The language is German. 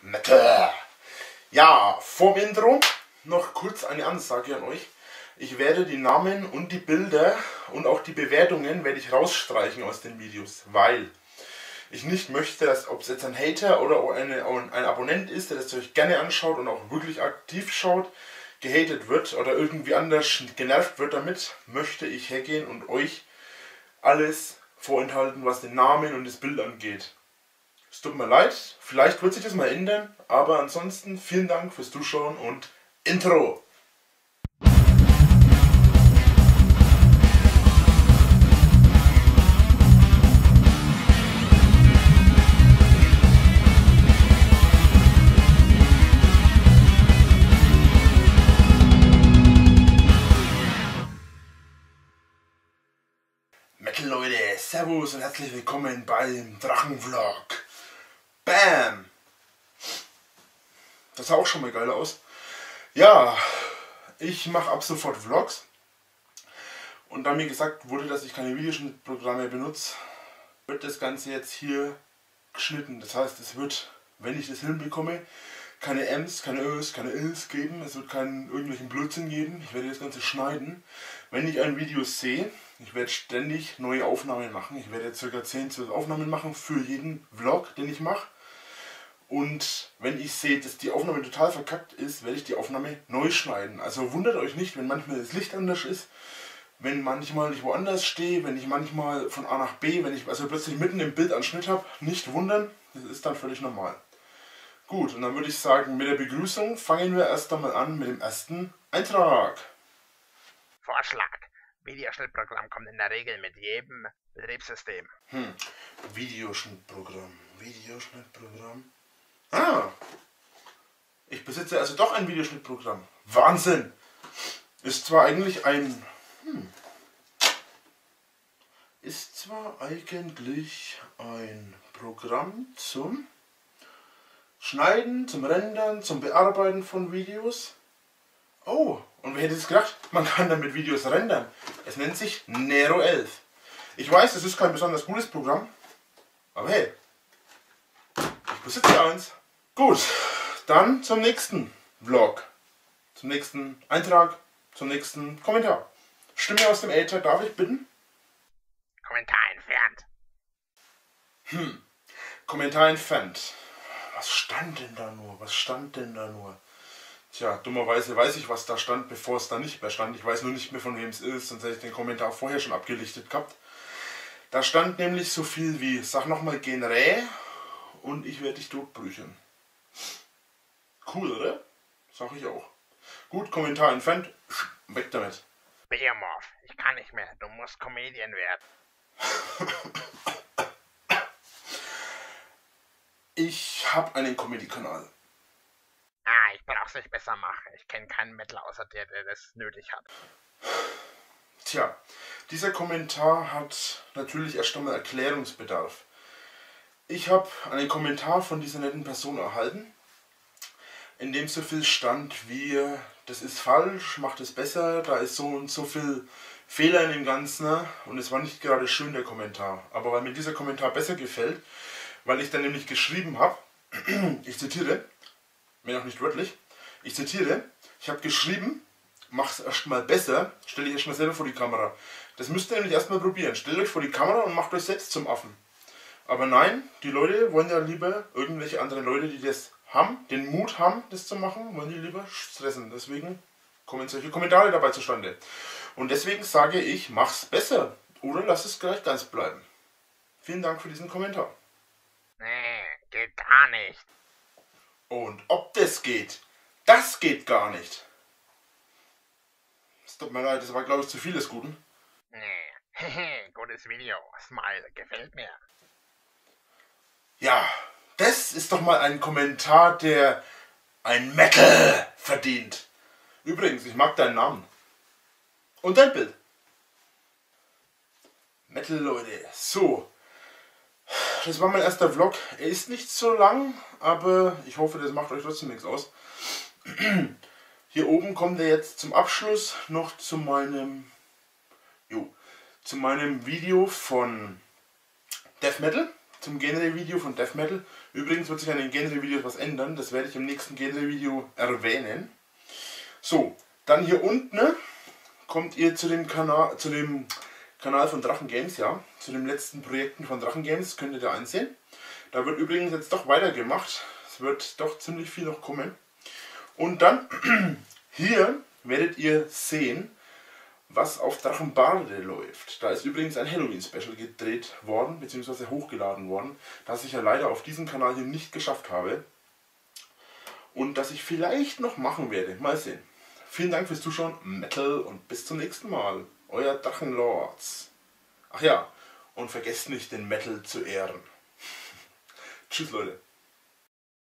Metal. Ja, vorm Intro noch kurz eine Ansage an euch. Ich werde die Namen und die Bilder und auch die Bewertungen werde ich rausstreichen aus den Videos, weil ich nicht möchte, dass, ob es jetzt ein Hater oder ein Abonnent ist, der das euch gerne anschaut und auch wirklich aktiv schaut, gehatet wird oder irgendwie anders genervt wird damit, möchte ich hergehen und euch alles vorenthalten, was den Namen und das Bild angeht. Es tut mir leid, vielleicht wird sich das mal ändern, aber ansonsten vielen Dank fürs Zuschauen und Intro! Metal Leute, Servus und herzlich willkommen beim Drachenvlog. Bam! Das sah auch schon mal geil aus. Ja, ich mache ab sofort Vlogs. Und da mir gesagt wurde, dass ich keine Videoschnittprogramme benutze, wird das Ganze jetzt hier geschnitten. Das heißt, es wird, wenn ich das hinbekomme, keine M's, keine Ö's, keine L's geben. Es wird keinen irgendwelchen Blödsinn geben. Ich werde das Ganze schneiden. Wenn ich ein Video sehe, ich werde ständig neue Aufnahmen machen. Ich werde ca. 10, 12 Aufnahmen machen für jeden Vlog, den ich mache. Und wenn ich sehe, dass die Aufnahme total verkackt ist, werde ich die Aufnahme neu schneiden. Also wundert euch nicht, wenn manchmal das Licht anders ist, wenn manchmal ich woanders stehe, wenn ich manchmal von A nach B, wenn ich also plötzlich mitten im Bild einen Schnitt habe, nicht wundern, das ist dann völlig normal. Gut, und dann würde ich sagen, mit der Begrüßung fangen wir erst einmal an mit dem ersten Eintrag. Vorschlag. Videoschnittprogramm kommt in der Regel mit jedem Betriebssystem. Videoschnittprogramm. Ah! Ich besitze also doch ein Videoschnittprogramm. Wahnsinn! Ist zwar eigentlich ein Programm zum Schneiden, zum Rendern, zum Bearbeiten von Videos. Oh, und wer hätte es gedacht? Man kann damit Videos rendern. Es nennt sich Nero 11. Ich weiß, es ist kein besonders gutes Programm, aber hey, ich besitze eins. Gut, dann zum nächsten Vlog, zum nächsten Eintrag, zum nächsten Kommentar. Stimme aus dem Äther, darf ich bitten? Kommentar entfernt. Kommentar entfernt. Was stand denn da nur? Tja, dummerweise weiß ich, was da stand, bevor es da nicht mehr stand. Ich weiß nur nicht mehr, von wem es ist, sonst hätte ich den Kommentar vorher schon abgelichtet gehabt. Da stand nämlich so viel wie, sag nochmal Genrä und ich werde dich totprügeln. Cool, oder? Sag ich auch. Gut, Kommentar entfernt, weg damit. Biomorph, ich kann nicht mehr, du musst Comedian werden. Ich habe einen Comedy-Kanal. Ich brauch's nicht besser machen. Ich kenne keinen Metal außer dir, der das nötig hat. Tja, dieser Kommentar hat natürlich erst einmal Erklärungsbedarf. Ich habe einen Kommentar von dieser netten Person erhalten, in dem so viel stand wie, das ist falsch, macht es besser, da ist so und so viel Fehler in dem Ganzen und es war nicht gerade schön, der Kommentar. Aber weil mir dieser Kommentar besser gefällt, weil ich dann nämlich geschrieben habe, ich zitiere, wenn auch nicht wörtlich, ich zitiere, ich habe geschrieben, mach's erstmal besser, stell dich erstmal selber vor die Kamera. Das müsst ihr nämlich erstmal probieren. Stellt euch vor die Kamera und macht euch selbst zum Affen. Aber nein, die Leute wollen ja lieber irgendwelche anderen Leute, die das haben, den Mut haben, das zu machen, wollen die lieber stressen. Deswegen kommen solche Kommentare dabei zustande. Und deswegen sage ich, mach's besser oder lass es gleich ganz bleiben. Vielen Dank für diesen Kommentar. Nee, geht gar nicht. Und ob das geht, das geht gar nicht. Es tut mir leid, das war glaube ich zu viel des Guten. Nee, gutes Video. Smile, gefällt mir. Ja, das ist doch mal ein Kommentar, der ein Metal verdient. Übrigens, ich mag deinen Namen. Und dein Bild. Metal Leute, so. Das war mein erster Vlog. Er ist nicht so lang, aber ich hoffe, das macht euch trotzdem nichts aus. Hier oben kommt er jetzt zum Abschluss noch zu meinem Video von Death Metal. Zum Genre-Video von Death Metal. Übrigens wird sich an den Genre-Videos was ändern, das werde ich im nächsten Genre-Video erwähnen. So, dann hier unten kommt ihr zu dem Kanal von Drachen Games, ja, zu den letzten Projekten von Drachen Games, könnt ihr da einsehen. Da wird übrigens jetzt doch weitergemacht, es wird doch ziemlich viel noch kommen. Und dann hier werdet ihr sehen, was auf Drachenbarde läuft. Da ist übrigens ein Halloween-Special gedreht worden, beziehungsweise hochgeladen worden, das ich ja leider auf diesem Kanal hier nicht geschafft habe. Und das ich vielleicht noch machen werde. Mal sehen. Vielen Dank fürs Zuschauen, Metal, und bis zum nächsten Mal. Euer Drachenlords. Ach ja, und vergesst nicht, den Metal zu ehren. Tschüss, Leute.